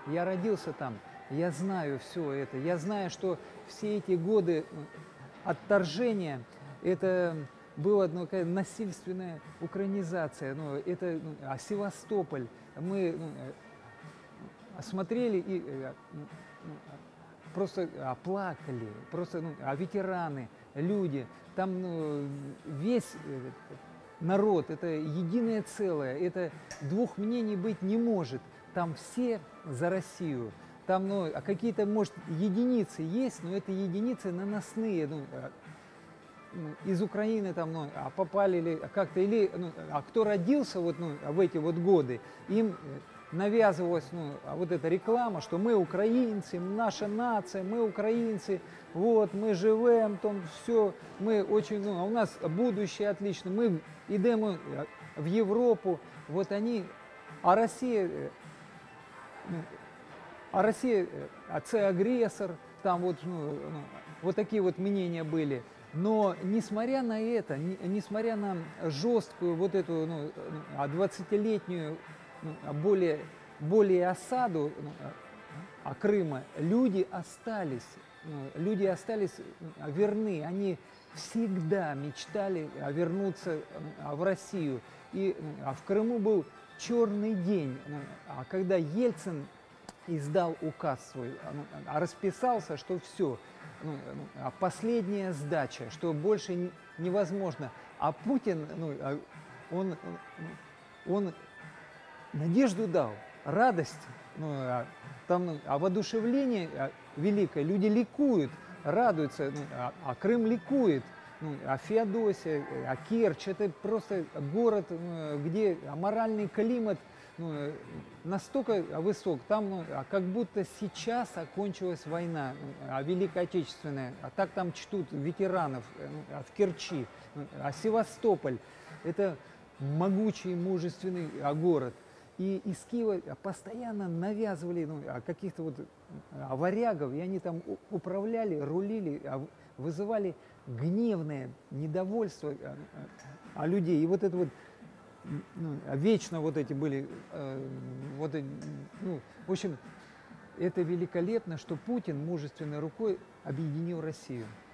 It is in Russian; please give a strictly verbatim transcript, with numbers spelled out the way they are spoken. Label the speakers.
Speaker 1: я родился там, я знаю все это, я знаю, что все эти годы отторжения, это была ну, такая насильственная украинизация, ну, это, ну, а Севастополь, мы ну, осмотрели и э, ну, просто а, плакали, просто ну, а ветераны, люди, там ну, весь э, народ, это единое целое, это двух мнений быть не может, там все за Россию. Там, ну, а какие-то, может, единицы есть, но это единицы наносные, ну, из Украины там, ну, а попали ли как-то, или, ну, а кто родился вот, ну, в эти вот годы, им навязывалась ну, вот эта реклама, что мы украинцы, наша нация, мы украинцы, вот, мы живем, там все, мы очень, ну, а у нас будущее отлично, мы идем в Европу, вот они, а Россия, ну, а Россия, а це агрессор, там вот, ну, ну, вот такие вот мнения были. Но несмотря на это, не, несмотря на жесткую вот эту ну, двадцатилетнюю ну, более, более осаду ну, а Крыма, люди остались, ну, люди остались верны, они всегда мечтали вернуться в Россию. И а в Крыму был черный день, а когда Ельцин издал указ свой, расписался, что все, ну, последняя сдача, что больше невозможно. А Путин, ну, он, он надежду дал, радость, ну, там, а воодушевление великое, люди ликуют, радуются, ну, а, а Крым ликует. Ну, а Феодосия, а Керчь, это просто город, где моральный климат ну, настолько высок, там ну, как будто сейчас окончилась война, а Великая Отечественная, а так там чтут ветеранов а в Керчи, а Севастополь, это могучий, мужественный город. И из Киева постоянно навязывали ну, каких-то вот варягов, и они там управляли, рулили, вызывали гневное недовольство а, людей. И вот это вот ну, вечно вот эти были, э, вот, ну, в общем, это великолепно, что Путин мужественной рукой объединил Россию.